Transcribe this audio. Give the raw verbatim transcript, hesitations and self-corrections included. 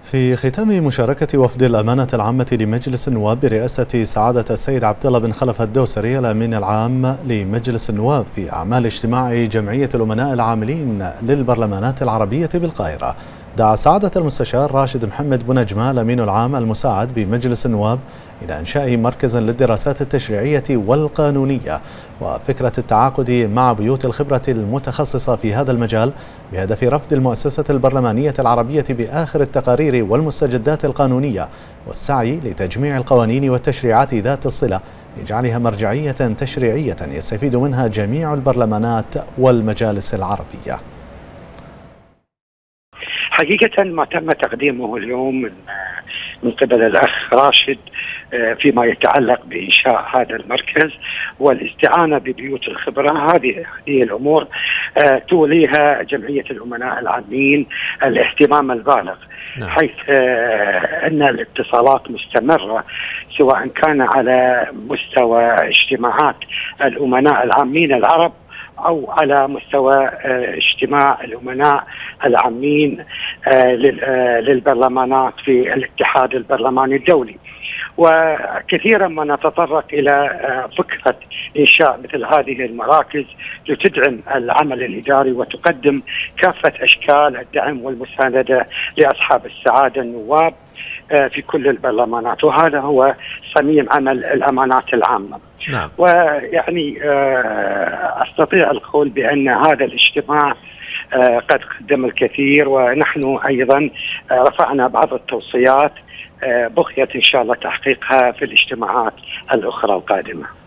في ختام مشاركة وفد الأمانة العامة لمجلس النواب برئاسة سعادة السيد عبد الله بن خلف الدوسري الأمين العام لمجلس النواب في أعمال اجتماع جمعية الأمناء العاملين للبرلمانات العربية بالقاهرة، دعا سعادة المستشار راشد محمد بنجمة الأمين العام المساعد بمجلس النواب إلى إنشاء مركز للدراسات التشريعية والقانونية وفكرة التعاقد مع بيوت الخبرة المتخصصة في هذا المجال بهدف رفض المؤسسة البرلمانية العربية بآخر التقارير والمستجدات القانونية والسعي لتجميع القوانين والتشريعات ذات الصلة لجعلها مرجعية تشريعية يستفيد منها جميع البرلمانات والمجالس العربية. حقيقة ما تم تقديمه اليوم من من قبل الأخ راشد فيما يتعلق بإنشاء هذا المركز والاستعانة ببيوت الخبرة، هذه هذه الأمور توليها جمعية الأمناء العامين الاهتمام البالغ، نعم. حيث أن الاتصالات مستمرة سواء كان على مستوى اجتماعات الأمناء العامين العرب أو على مستوى اجتماع الأمناء العامين للبرلمانات في الاتحاد البرلماني الدولي. وكثيرا ما نتطرق إلى فكرة إنشاء مثل هذه المراكز لتدعم العمل الإداري وتقدم كافة أشكال الدعم والمساندة لأصحاب السعادة النواب في كل البرلمانات، وهذا هو صميم عمل الأمانات العامة. نعم. ويعني أستطيع القول بأن هذا الاجتماع قد قدم الكثير، ونحن أيضا رفعنا بعض التوصيات بقيت إن شاء الله تحقيقها في الاجتماعات الأخرى القادمة.